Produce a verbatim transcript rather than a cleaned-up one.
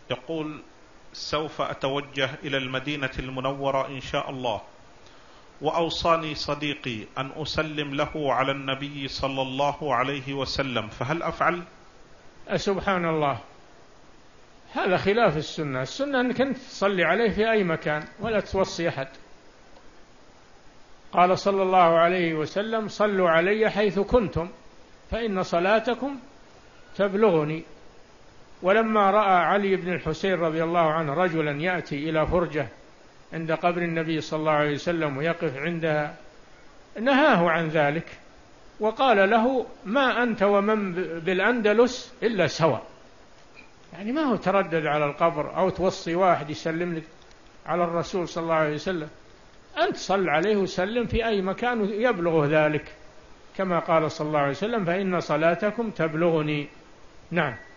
يقول: سوف أتوجه إلى المدينة المنورة إن شاء الله، وأوصاني صديقي أن أسلم له على النبي صلى الله عليه وسلم، فهل أفعل؟ سبحان الله، هذا خلاف السنة. السنة أنك أنت تصلي عليه في أي مكان ولا توصي أحد. قال صلى الله عليه وسلم: صلوا علي حيث كنتم فإن صلاتكم تبلغني. ولما رأى علي بن الحسين رضي الله عنه رجلا يأتي إلى فرجة عند قبر النبي صلى الله عليه وسلم ويقف عندها، نهاه عن ذلك وقال له: ما أنت ومن بالأندلس إلا سواء. يعني ما هو تردد على القبر أو توصي واحد يسلم لك على الرسول صلى الله عليه وسلم، أنت صل عليه وسلم في أي مكان يبلغ ذلك، كما قال صلى الله عليه وسلم: فإن صلاتكم تبلغني. نعم.